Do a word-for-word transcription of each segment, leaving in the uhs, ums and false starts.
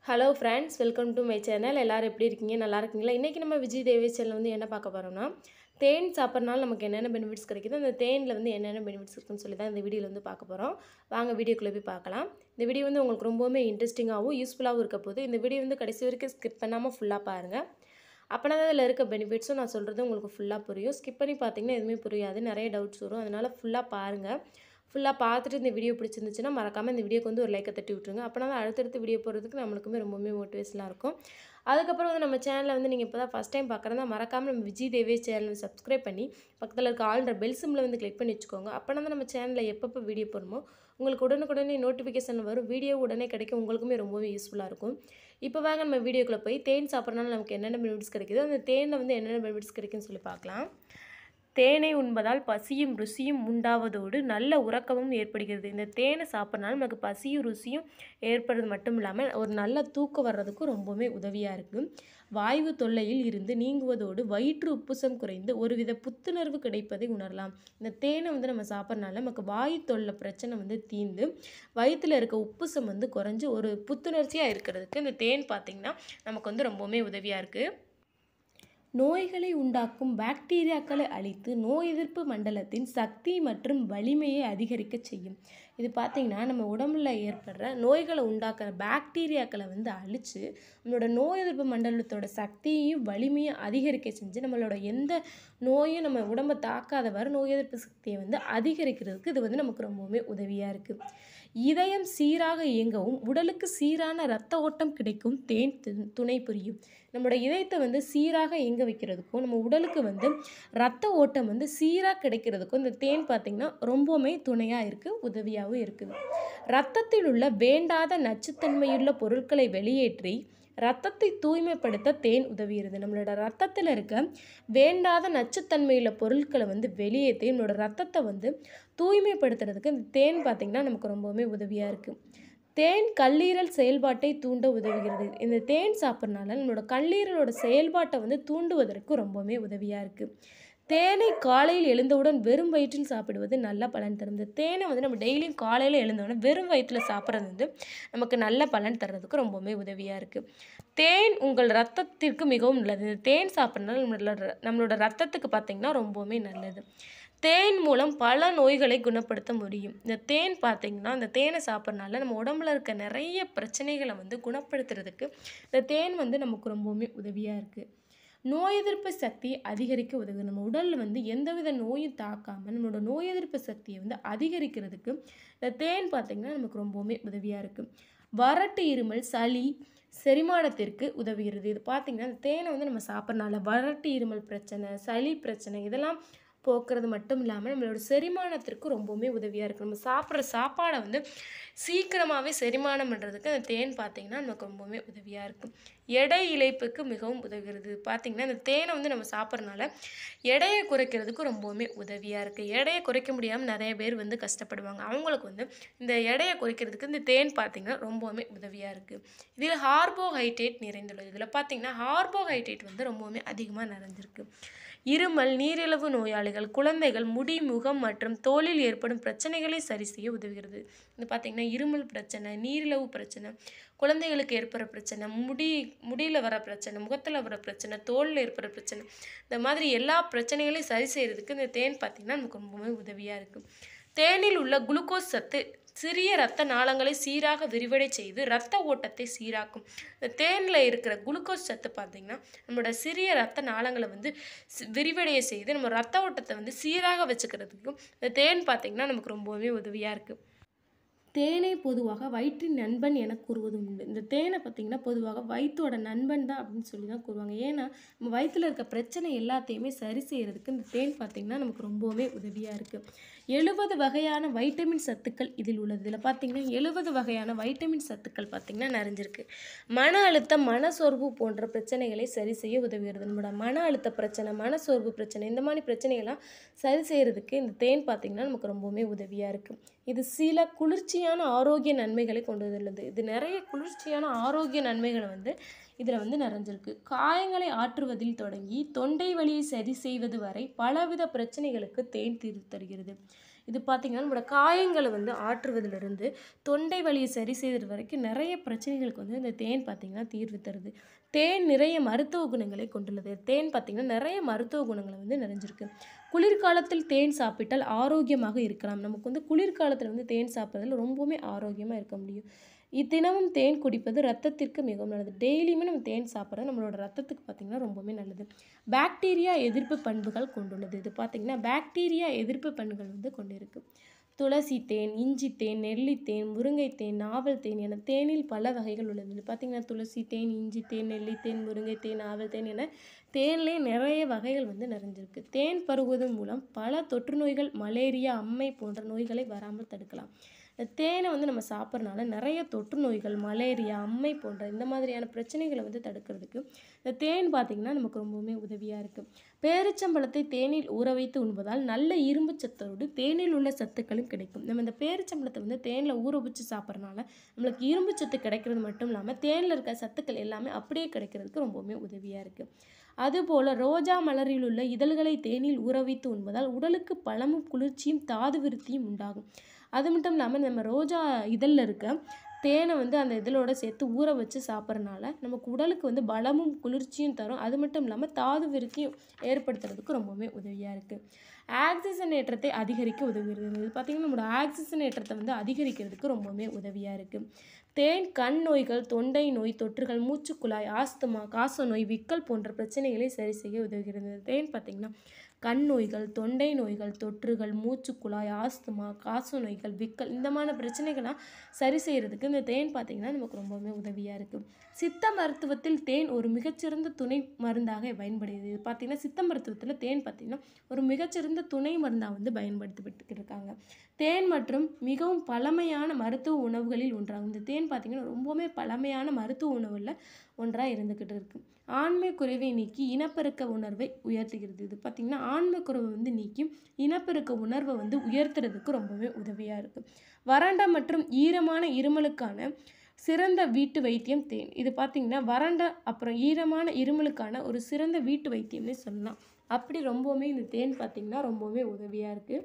Hello friends, welcome to my channel. எல்லோரும் எப்படி இருக்கீங்க? நல்லா இருக்கீங்களா? இன்றைக்கி நம்ம விஜய் தேவேஷ் சேனல் வந்து என்ன பார்க்க போகிறோம்னா, தேன் சாப்பிட்றனால நமக்கு என்னென்ன பெனிஃபிட்ஸ் கிடைக்குது, அந்த தேனில் வந்து என்னென்ன பெனிஃபிட்ஸ் இருக்குன்னு சொல்லி தான் இந்த வீடியோவில் வந்து பார்க்க போகிறோம். வாங்க வீடியோக்குள்ளே போய் பார்க்கலாம். இந்த வீடியோ வந்து உங்களுக்கு ரொம்பவுமே இன்ட்ரெஸ்டிங்காகவும் யூஸ்ஃபுல்லாகவும் இருக்க போகுது. இந்த வீடியோ வந்து கடைசி வரைக்கும் ஸ்கிப் பண்ணாமல் ஃபுல்லாக பாருங்கள். அப்போனா தான் இதில் இருக்க பெனிஃபிட்ஸும் நான் சொல்கிறது உங்களுக்கு ஃபுல்லாக புரியும். ஸ்கிப் பண்ணி பார்த்தீங்கன்னா எதுவுமே புரியாது, நிறைய டவுட்ஸ் வரும். அதனால் ஃபுல்லாக பாருங்கள். ஃபுல்லாக பார்த்துட்டு இந்த வீடியோ பிடிச்சிருந்துச்சுன்னா மறக்காமல் இந்த வீடியோக்கு வந்து ஒரு லைக்கை தட்டி விட்ருங்க. அப்போனா தான் அடுத்தடுத்து வீடியோ போடுறதுக்கு நம்மளுக்குமே ரொம்பவுமே மோட்டிவேஷனாக இருக்கும். அதுக்கப்புறம் வந்து நம்ம சேனலில் வந்து நீங்கள் இப்போ தான் ஃபஸ்ட் டைம் பார்க்குறதா மறக்காமல் நம்ம விஜய் தேவேஷ் சேனல் சப்ஸ்கிரைப் பண்ணி பக்கத்தில் இருக்க ஆல்ன்ற பெல் சிம்மில் வந்து கிளிக் பண்ணி வச்சுக்கோங்க. அப்போனா தான் நம்ம சேனலில் எப்பப்போ வீடியோ போடுமோ உங்களுக்கு உடனுக்குடனே நோட்டிஃபிகேஷன் வரும், வீடியோ உடனே கிடைக்கும், உங்களுக்குமே ரொம்பவே யூஸ்ஃபுல்லாக இருக்கும். இப்போ வாங்க நம்ம வீடியோக்குள்ளே போய் தேன் சாப்பிட்றனால நமக்கு என்னென்ன பெனிஃபிட்ஸ் கிடைக்குது, அந்த தேனில் வந்து என்னென்ன பெனிஃபிட்ஸ் கிடைக்குன்னு சொல்லி பார்க்கலாம். தேனை உண்பதால் பசியும் ருசியும் உண்டாவதோடு நல்ல உறக்கமும் ஏற்படுகிறது. இந்த தேனை சாப்பிட்றனால நமக்கு பசியும் ருசியும் ஏற்படுறது மட்டும் இல்லாமல் ஒரு நல்ல தூக்கம் வர்றதுக்கும் ரொம்பவுமே உதவியாக இருக்குது. வாயு தொல்லையில் இருந்து நீங்குவதோடு வயிற்று உப்புசம் குறைந்து ஒருவித புத்துணர்வு கிடைப்பதை உணரலாம். இந்த தேனை வந்து நம்ம சாப்பிட்றனால நமக்கு வாயு தொல்லை பிரச்சனை வந்து தீர்ந்து வயிற்றில் இருக்க உப்புசம் வந்து குறைஞ்சி ஒரு புத்துணர்ச்சியாக இருக்கிறதுக்கு இந்த தேன் பார்த்திங்கன்னா நமக்கு வந்து ரொம்பவுமே உதவியாக இருக்குது. நோய்களை உண்டாக்கும் பாக்டீரியாக்களை அழித்து நோய் எதிர்ப்பு மண்டலத்தின் சக்தி மற்றும் வலிமையை அதிகரிக்க செய்யும். இது பார்த்திங்கன்னா நம்ம உடம்புல ஏற்படுற நோய்களை உண்டாக்குற பாக்டீரியாக்களை வந்து அழித்து நம்மளோட நோய் எதிர்ப்பு மண்டலத்தோட சக்தியையும் வலிமையும் அதிகரிக்க செஞ்சு நம்மளோட எந்த நோயும் நம்ம உடம்பை தாக்காதவாறு நோய் எதிர்ப்பு சக்தியை வந்து அதிகரிக்கிறதுக்கு இது வந்து நமக்கு ரொம்பவுமே உதவியாக இருக்குது. இதயம் சீராக இயங்கவும் உடலுக்கு சீரான இரத்த ஓட்டம் கிடைக்கும் தேன் துணை புரியும். நம்மளோட இதயத்தை வந்து சீராக இயங்க வைக்கிறதுக்கும் நம்ம உடலுக்கு வந்து இரத்த ஓட்டம் வந்து சீராக கிடைக்கிறதுக்கும் இந்த தேன் பார்த்திங்கன்னா ரொம்பவுமே துணையாக இருக்குது, உதவியாகவும் இருக்குது. இரத்தத்தில் உள்ள வேண்டாத நச்சுத்தன்மையுள்ள பொருட்களை வெளியேற்றி ரத்தத்தை தூய்மைப்படுத்த தேன் உதவுகிறது. நம்மளோட ரத்தத்தில் இருக்க வேண்டாத நச்சுத்தன்மையுள்ள பொருட்களை வந்து வெளியேற்றி நம்மளோட ரத்தத்தை வந்து தூய்மைப்படுத்துறதுக்கு இந்த தேன் பார்த்திங்கன்னா நமக்கு ரொம்பவுமே உதவியாக இருக்குது. தேன் கல்லீரல் செயல்பாட்டை தூண்ட உதவுகிறது. இந்த தேன் சாப்பிட்றனால நம்மளோட கல்லீரலோட செயல்பாட்டை வந்து தூண்டுவதற்கு ரொம்பவுமே உதவியாக இருக்குது. தேனை காலையில் எழுந்தவுடன் வெறும் வயிற்றில் சாப்பிடுவது நல்ல பலன் தரும். இந்த தேனை வந்து நம்ம டெய்லியும் காலையில் எழுந்தவுடன் வெறும் வயிற்றில் சாப்பிட்றது வந்து நமக்கு நல்ல பலன் தர்றதுக்கு ரொம்பவுமே உதவியாக இருக்குது. தேன் உங்கள் ரத்தத்திற்கு மிகவும் நல்லது. இந்த தேன் சாப்பிட்றதுனால நம்மளோட நம்மளோட ரத்தத்துக்கு பார்த்திங்கன்னா ரொம்பவுமே நல்லது. தேன் மூலம் பல நோய்களை குணப்படுத்த முடியும். இந்த தேன் பார்த்திங்கன்னா இந்த தேனை சாப்பிட்றனால நம்ம உடம்புல இருக்க நிறைய பிரச்சனைகளை வந்து குணப்படுத்துறதுக்கு இந்த தேன் வந்து நமக்கு ரொம்பவுமே உதவியாக இருக்குது. நோய் எதிர்ப்பு சக்தியை அதிகரிக்க உதவுது. நம்ம உடலில் வந்து எந்தவித நோயும் தாக்காமல் நம்மளோட நோய் எதிர்ப்பு சக்தியை வந்து அதிகரிக்கிறதுக்கு இந்த தேன் பார்த்திங்கன்னா நமக்கு ரொம்பவுமே உதவியாக இருக்குது. வறட்டு இருமல் சளி செரிமானத்திற்கு உதவுகிறது. இது பார்த்திங்கன்னா இந்த தேனை வந்து நம்ம சாப்பிட்றனால வறட்டு இருமல் பிரச்சனை, சளி பிரச்சனை இதெல்லாம் போக்குறது மட்டும் இல்லாமல் நம்மளோட செரிமானத்திற்கு ரொம்பவுமே உதவியாக இருக்குது. நம்ம சாப்பிட்ற சாப்பாடை வந்து சீக்கிரமாகவே செரிமானம் பண்ணுறதுக்கு அந்த தேன் பார்த்திங்கன்னா நமக்கு ரொம்பவுமே உதவியாக இருக்கும். எடை இழைப்புக்கு மிகவும் உதவுகிறது. பார்த்திங்கன்னா இந்த தேனை வந்து நம்ம சாப்பிட்றனால எடையை குறைக்கிறதுக்கு ரொம்பவுமே உதவியாக இருக்குது. எடையை குறைக்க முடியாமல் நிறைய பேர் வந்து கஷ்டப்படுவாங்க. அவங்களுக்கு வந்து இந்த எடையை குறைக்கிறதுக்கு இந்த தேன் பார்த்திங்கன்னா ரொம்பவுமே உதவியாக இருக்குது. இதில் கார்போஹைட்ரேட் நிறைந்துள்ளது. இதில் பார்த்திங்கன்னா கார்போஹைட்ரேட் வந்து ரொம்பவுமே அதிகமாக நிறைஞ்சிருக்கு. இருமல், நீரிழிவு நோயாளிகள், குழந்தைகள், முடி, முகம் மற்றும் தோலில் ஏற்படும் பிரச்சனைகளை சரி செய்ய உதவுகிறது. இது பார்த்திங்கன்னா இருமல் பிரச்சனை, நீரிழிவு பிரச்சனை, குழந்தைகளுக்கு ஏற்படுற பிரச்சனை, முடி முடியில் வர பிரச்சனை, முகத்தில் வர பிரச்சனை, தோலில் ஏற்படுற பிரச்சனை, இந்த மாதிரி எல்லா பிரச்சனைகளையும் சரி செய்கிறதுக்கு இந்த தேன் பார்த்திங்கன்னா நமக்கு ரொம்பவே உதவியாக இருக்குது. தேனில் உள்ள குளுக்கோஸ் சத்து சிறிய இரத்த நாளங்களை சீராக விரிவடை செய்து இரத்த ஓட்டத்தை சீராக்கும். இந்த தேனில் இருக்கிற குளுக்கோஸ் சத்து பார்த்திங்கன்னா நம்மளோட சிறிய இரத்த நாளங்களை வந்து விரிவடைய செய்து நம்ம இரத்த ஓட்டத்தை வந்து சீராக வச்சுக்கிறதுக்கும் இந்த தேன் பார்த்திங்கன்னா நமக்கு ரொம்பவே உதவியாக இருக்குது. தேனை பொதுவாக வயிற்றின் நண்பன் என கூறுவது உண்டு. இந்த தேனை பார்த்திங்கன்னா பொதுவாக வயிற்றோட நண்பன் தான் அப்படின்னு சொல்லி தான் கூறுவாங்க. ஏன்னா நம்ம வயிற்றில் இருக்க பிரச்சனை எல்லாத்தையுமே சரி செய்கிறதுக்கு இந்த தேன் பார்த்திங்கன்னா நமக்கு ரொம்பவே உதவியாக இருக்குது. எழுபது வகையான வைட்டமின் சத்துக்கள் இதில் உள்ளது. இதில் பார்த்திங்கன்னா எழுபது வகையான வைட்டமின் சத்துக்கள் பார்த்திங்கன்னா நிறைஞ்சிருக்கு. மன அழுத்தம், மனசோர்வு போன்ற பிரச்சனைகளை சரி செய்ய உதவுகிறது. நம்மளோட மன அழுத்த பிரச்சனை, மனசோர்வு பிரச்சனை இந்த மாதிரி பிரச்சனைகள்லாம் சரி செய்கிறதுக்கு இந்த தேன் பார்த்திங்கன்னா நமக்கு ரொம்பவுமே உதவியாக இருக்குது. இது சில குளிர்ச்சியான ஆரோக்கிய நன்மைகளை கொண்டு வந்துள்ளது. இது நிறைய குளிர்ச்சியான ஆரோக்கிய நன்மைகளை வந்து இதில் வந்து நிறைஞ்சிருக்கு. காயங்களை ஆற்றுவதில் தொடங்கி தொண்டை வலியை சரி செய்வது வரை பலவித பிரச்சனைகளுக்கு தேன் தீர்வு தருகிறது. இது பார்த்திங்கன்னா நம்மளோட காயங்களை வந்து ஆற்றுவதிலிருந்து தொண்டை வலியை சரி செய்கிறது வரைக்கும் நிறைய பிரச்சனைகளுக்கு வந்து இந்த தேன் பார்த்திங்கன்னா தீர்வு தருது. தேன் நிறைய மருத்துவ குணங்களை கொண்டுள்ளது. தேன் பார்த்திங்கன்னா நிறைய மருத்துவ குணங்களை வந்து நிறைஞ்சிருக்கு. குளிர்காலத்தில் தேன் சாப்பிட்டால் ஆரோக்கியமாக இருக்கலாம். நமக்கு வந்து குளிர்காலத்தில் வந்து தேன் சாப்பிட்றதுல ரொம்பவுமே ஆரோக்கியமாக இருக்க முடியும். தினமும் தேன் குடிப்பது ரத்தத்திற்கு மிகவும் நல்லது. டெய்லியுமே நம்ம தேன் சாப்பிட்றது நம்மளோட ரத்தத்துக்கு பார்த்திங்கன்னா ரொம்பவுமே நல்லது. பாக்டீரியா எதிர்ப்பு பண்புகள் கொண்டுள்ளது. இது பார்த்திங்கன்னா பாக்டீரியா எதிர்ப்பு பண்புகள் வந்து கொண்டிருக்கு. துளசி தேன், இஞ்சி தேன், நெல்லித்தேன், முருங்கை தேன், நாவல் தேன் என தேனில் பல வகைகள் உள்ளது. இது பார்த்திங்கன்னா துளசி தேன், இஞ்சி தேன், நெல்லித்தேன், முருங்கை தேன், நாவல் தேன் என தேன்லேயே நிறைய வகைகள் வந்து நிறைஞ்சிருக்கு. தேன் பருகுவதன் மூலம் பல தொற்று நோய்கள், மலேரியா, அம்மை போன்ற நோய்களை வராமல் தடுக்கலாம். இந்த தேனை வந்து நம்ம சாப்பிட்றனால நிறைய தொற்று நோய்கள், மலேரியா, அம்மை போன்ற இந்த மாதிரியான பிரச்சனைகளை வந்து தடுக்கிறதுக்கு இந்த தேன் பார்த்திங்கன்னா நமக்கு ரொம்பவுமே உதவியாக இருக்குது. பேரிச்சம்பழத்தை தேனில் ஊற வைத்து உண்பதால் நல்ல இரும்பு சத்தோடு தேனில் உள்ள சத்துக்களும் கிடைக்கும். நம்ம இந்த பேரிச்சம்பழத்தை வந்து தேனில் ஊற வச்சு சாப்பிட்றனால நம்மளுக்கு இரும்பு சத்து கிடைக்கிறது மட்டும் இல்லாமல் தேனில் இருக்க சத்துக்கள் எல்லாமே அப்படியே கிடைக்கிறதுக்கு ரொம்பவுமே உதவியாக இருக்குது. அதுபோல் ரோஜா மலரில் உள்ள இதழ்களை தேனில் ஊற வைத்து உண்பதால் உடலுக்கு பலமும் குளிர்ச்சியும் தாது விருத்தியும் உண்டாகும். அது மட்டும் இல்லாமல் நம்ம ரோஜா இதழில் இருக்க தேனை வந்து அந்த இதழோட சேர்த்து ஊற வச்சு சாப்பிட்றனால நமக்கு உடலுக்கு வந்து பலமும் குளிர்ச்சியும் தரும். அது மட்டும் இல்லாமல் தாது விருத்தியும் ஏற்படுத்துறதுக்கு ரொம்பவுமே உதவியாக இருக்குது. ஆக்சிஜன் ஏற்றத்தை அதிகரிக்க உதவுகிறது. இது பார்த்திங்கன்னா நம்மளோட ஆக்சிஜன் ஏற்றத்தை வந்து அதிகரிக்கிறதுக்கு ரொம்பவுமே உதவியாக இருக்குது. தேன் கண் நோய்கள், தொண்டை நோய், தொற்றுகள், மூச்சுக்குழாய், ஆஸ்துமா, காச நோய், விக்கல் போன்ற பிரச்சனைகளை சரி செய்ய உதவுகிறது. தேன் பார்த்திங்கன்னா கண் நோய்கள், தொண்டை நோய்கள், தொற்றுகள், மூச்சுக்குழாய், ஆஸ்துமா, காச நோய்கள், விக்கல் இந்த மாதிரி பிரச்சனைகள்லாம் சரி செய்கிறதுக்கு இந்த தேன் பார்த்திங்கன்னா நமக்கு ரொம்பவுமே உதவியாக இருக்குது. சித்த மருத்துவத்தில் தேன் ஒரு மிகச்சிறந்த துணை மருந்தாக பயன்படுகிறது. இது பார்த்திங்கன்னா சித்த மருத்துவத்தில் தேன் பார்த்திங்கன்னா ஒரு மிகச்சிறந்த துணை மருந்தாக வந்து பயன்படுத்திக்கிட்டு இருக்காங்க. தேன் மற்றும் மிகவும் பழமையான மருத்துவ உணவுகளில் ஒன்றாகும். இந்த தேன் பார்த்திங்கன்னா ரொம்பவுமே பழமையான மருத்துவ உணவில் ஒன்றாக இருந்துக்கிட்டு இருக்குது. ஆண்மை குறைவை நீக்கி இனப்பெருக்க உணர்வை உயர்த்துகிறது. இது பார்த்திங்கன்னா ஆண்மை குறைவை வந்து நீக்கி இனப்பெருக்க உணர்வை வந்து உயர்த்துறதுக்கு ரொம்பவே உதவியாக இருக்குது. வறண்ட மற்றும் ஈரமான இருமலுக்கான சிறந்த வீட்டு வைத்தியம் தேன். இது பார்த்திங்கன்னா வறண்ட அப்புறம் ஈரமான இருமலுக்கான ஒரு சிறந்த வீட்டு வைத்தியம்னே சொல்லலாம். அப்படி ரொம்பவுமே இந்த தேன் பார்த்திங்கன்னா ரொம்பவே உதவியாக இருக்குது.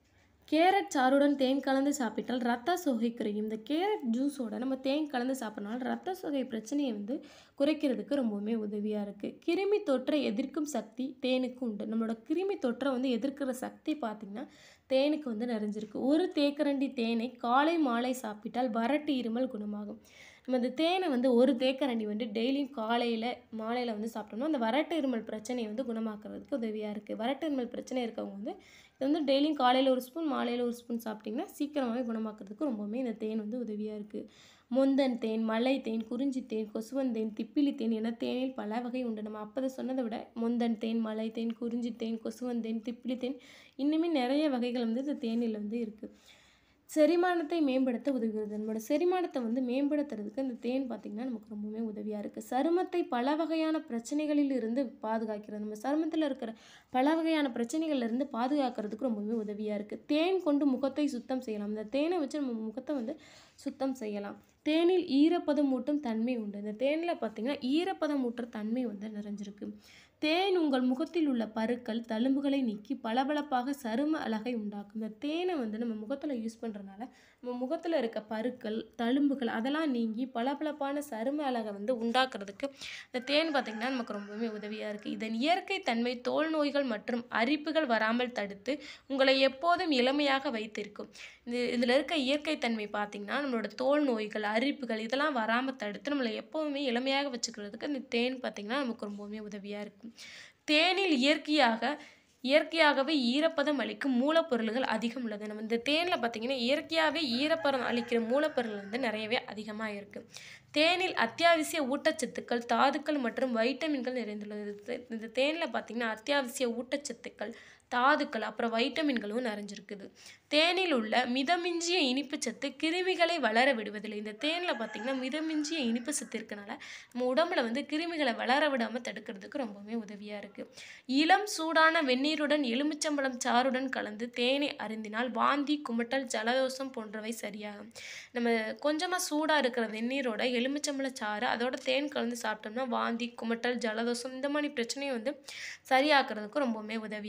கேரட் சாறுடன் தேன் கலந்து சாப்பிட்டால் ரத்த சோகை குறையும். இந்த கேரட் ஜூஸோட நம்ம தேன் கலந்து சாப்பிட்றனால ரத்த சோகை பிரச்சனையை வந்து குறைக்கிறதுக்கு ரொம்பவுமே உதவியாக இருக்குது. கிருமி தொற்றை எதிர்க்கும் சக்தி தேனுக்கு உண்டு. நம்மளோட கிருமி தொற்றை வந்து எதிர்க்கிற சக்தி பார்த்திங்கன்னா தேனுக்கு வந்து நிறைஞ்சிருக்கு. ஒரு தேக்கரண்டி தேனை காலை மாலை சாப்பிட்டால் வறட்டு இருமல் குணமாகும். நம்ம இந்த தேனை வந்து ஒரு தேக்கரண்டி வந்து டெய்லியும் காலையில் மாலையில் வந்து சாப்பிட்டோம்னா அந்த வறட்டு இருமல் பிரச்சனையை வந்து குணமாக்குறதுக்கு உதவியாக இருக்குது. வறட்டு இருமல் பிரச்சனை இருக்கவங்க வந்து இது வந்து டெய்லியும் காலையில் ஒரு ஸ்பூன் மாலையில் ஒரு ஸ்பூன் சாப்பிட்டிங்கன்னா சீக்கிரமாகவே குணமாக்குறதுக்கு ரொம்பவுமே இந்த தேன் வந்து உதவியாக இருக்குது. முந்தன் தேன், மலை தேன், குறிஞ்சி தேன், கொசுவன் தேன், திப்பிலி தேன் என தேனில் பல வகை உண்டு. நம்ம அப்போதை சொன்னதை விட முந்தன் தேன், மலை தேன், குறிஞ்சி தேன், கொசுவன் தேன், திப்பிலி தேன் இன்னுமே நிறைய வகைகள் வந்து இந்த தேனில் வந்து இருக்குது. செரிமானத்தை மேம்படுத்த உதவுகிறது. நம்மளோட செரிமானத்தை வந்து மேம்படுத்துறதுக்கு இந்த தேன் பார்த்திங்கன்னா நமக்கு ரொம்பவே உதவியாக இருக்குது. சருமத்தை பல வகையான பிரச்சனைகளில் இருந்து பாதுகாக்கிறது. நம்ம சருமத்தில் இருக்கிற பல வகையான பிரச்சனைகள்லேருந்து பாதுகாக்கிறதுக்கு ரொம்பவே உதவியாக இருக்குது. தேன் கொண்டு முகத்தை சுத்தம் செய்யலாம். இந்த தேனை வச்சு நம்ம முகத்தை வந்து சுத்தம் செய்யலாம். தேனில் ஈரப்பதம் ஊட்டும் தன்மை உண்டு. இந்த தேனில் பார்த்திங்கன்னா ஈரப்பதம் ஊட்டுற தன்மை வந்து நிறைஞ்சிருக்கு. தேன் உங்கள் முகத்தில் உள்ள பருக்கள், தழும்புகளை நீக்கி பளபளப்பாக சரும அழகை உண்டாக்கும். இந்த தேனை வந்து நம்ம முகத்தில் யூஸ் பண்ணுறதுனால நம்ம முகத்தில் இருக்க பருக்கள், தழும்புகள் அதெல்லாம் நீங்கி பளபளப்பான சரும அழகை வந்து உண்டாக்குறதுக்கு இந்த தேன் பார்த்திங்கன்னா நமக்கு ரொம்பவே உதவியாக இருக்குது. இதன் இயற்கை தன்மை தோல் நோய்கள் மற்றும் அரிப்புகள் வராமல் தடுத்து உங்களை எப்போதும் இளமையாக வைத்திருக்கும். இது இதில் இருக்க இயற்கை தன்மை பார்த்திங்கன்னா நம்மளோட தோல் நோய்கள், அரிப்புகள் இதெல்லாம் வராமல் தடுத்து நம்மளை எப்போவுமே இளமையாக வச்சுக்கிறதுக்கு இந்த தேன் பார்த்திங்கன்னா நமக்கு ரொம்பவுமே உதவியாக இருக்கும். தேனில் இயற்கையாக இயற்கையாகவே ஈரப்பதம் அளிக்கும் மூலப்பொருள்கள் அதிகம் உள்ளது. நம்ம இந்த தேனில் பார்த்திங்கன்னா இயற்கையாகவே ஈரப்பதம் அளிக்கிற மூலப்பொருள் வந்து நிறையவே அதிகமாக இருக்குது. தேனில் அத்தியாவசிய ஊட்டச்சத்துக்கள், தாதுக்கள் மற்றும் வைட்டமின்கள் நிறைந்துள்ளது. இந்த தேனில் பார்த்திங்கன்னா அத்தியாவசிய ஊட்டச்சத்துக்கள், தாதுக்கள் அப்புறம் வைட்டமின்களும் நிறைஞ்சிருக்குது. தேனில் உள்ள மிதமிஞ்சிய இனிப்பு சத்து கிருமிகளை வளர விடுவதில்லை. இந்த தேனில் பார்த்திங்கன்னா மிதமிஞ்சிய இனிப்பு சத்து இருக்கனால நம்ம உடம்புல வந்து கிருமிகளை வளர விடாமல் தடுக்கிறதுக்கு ரொம்பவே உதவியாக இருக்குது. இளம் சூடான வெந்நீருடன் எலுமிச்சம்பழம் சாறுடன் கலந்து தேனை அருந்தினால் வாந்தி, குமட்டல், ஜலதோஷம் போன்றவை சரியாகும். நம்ம கொஞ்சமாக சூடாக இருக்கிற வெந்நீரோட எலுமிச்சம்பழ சாறு அதோட தேன் கலந்து சாப்பிட்டோம்னா வாந்தி, குமட்டல், ஜலதோஷம் இந்த மாதிரி பிரச்சனையை வந்து சரியாக்குறதுக்கு ரொம்பவுமே உதவியாக இருக்குது. இதில்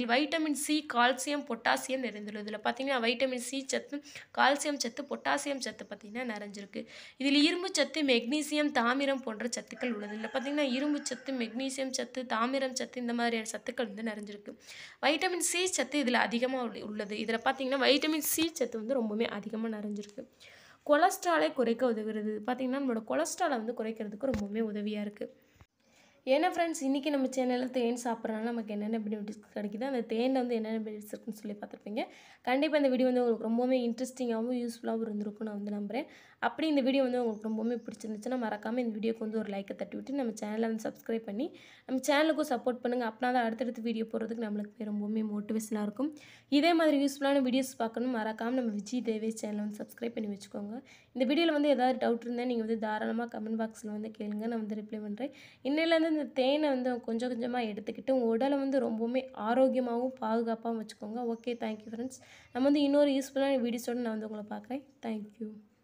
இதில் வைட்டமின் சி, கால்சியம், பொட்டாசியம் நிறைந்துள்ளது. இதில் பார்த்தீங்கன்னா வைட்டமின் சி சத்து, கால்சியம் சத்து, பொட்டாசியம் சத்து பார்த்தீங்கன்னா நிறைஞ்சிருக்கு. இதில் இரும்பு சத்து, மெக்னீசியம், தாமிரம் போன்ற சத்துக்கள் உள்ளது. இதில் பார்த்தீங்கன்னா இரும்பு சத்து, மெக்னீசியம் சத்து, தாமிரம் சத்து இந்த மாதிரியான சத்துக்கள் வந்து நிறைஞ்சிருக்கு. வைட்டமின் சி சத்து இதில் அதிகமாக உள்ளது. இதில் பார்த்தீங்கன்னா வைட்டமின் சி சத்து வந்து ரொம்பவுமே அதிகமாக நிறைஞ்சிருக்கு. கொலஸ்ட்ராலை குறைக்க உதவுகிறது. பார்த்திங்கன்னா நம்மளோட கொலஸ்ட்ராலை வந்து குறைக்கிறதுக்கு ரொம்பவுமே உதவியாக இருக்குது. ஏன்னா ஃப்ரெண்ட்ஸ், இன்றைக்கி நம்ம சேனலில் தேன் சாப்பிட்றதுனால நமக்கு என்னென்ன பெனிஃபிட்ஸ் கிடைக்குது, அந்த தேனில் வந்து என்னென்ன பெனிஃபிட்ஸ் இருக்குன்னு சொல்லி பார்த்துருப்பீங்க. கண்டிப்பாக இந்த வீடியோ வந்து உங்களுக்கு ரொம்பவுமே இன்ட்ரெஸ்டிங்காகவும் யூஸ்ஃபுல்லாகவும் இருந்திருக்கும் நான் வந்து நம்புகிறேன். அப்படி இந்த வீடியோ வந்து உங்களுக்கு ரொம்பவுமே பிடிச்சிருந்துச்சுன்னா மறக்காமல் இந்த வீடியோக்கு வந்து ஒரு லைக்கை தட்டி விட்டு நம்ம சேனலை வந்து சப்ஸ்கிரைப் பண்ணி நம்ம சேனலுக்கும் சப்போர்ட் பண்ணுங்கள். அப்படின்னா தான் அடுத்தடுத்து வீடியோ போடுறதுக்கு நம்மளுக்கு ரொம்பவுமே மோட்டிவேஷனாக இருக்கும். இதே மாதிரி யூஸ்ஃபுல்லான வீடியோஸ் பார்க்கணும் மறக்காமல் நம்ம விஜய் தேவேஷ் சேனலை வந்து சப்ஸ்கிரைப் பண்ணி வச்சுக்கோங்க. இந்த வீடியோவில் வந்து ஏதாவது டவுட் இருந்தால் நீங்கள் வந்து தாராளமாக கமெண்ட் பாக்ஸில் வந்து கேளுங்க, நான் வந்து ரிப்ளை பண்ணுறேன். இன்னிலேருந்து இந்த தேனை வந்து கொஞ்சம் கொஞ்சமாக எடுத்துக்கிட்டு உங்கள் உடலை வந்து ரொம்பவுமே ஆரோக்கியமாகவும் பாதுகாப்பாகவும் வச்சுக்கோங்க. Okay, thank you friends. நம்ம வந்து இன்னொரு யூஸ்ஃபுல்லான வீடியோஸோடு நான் வந்து உங்களை பார்க்குறேன். தேங்க்யூ.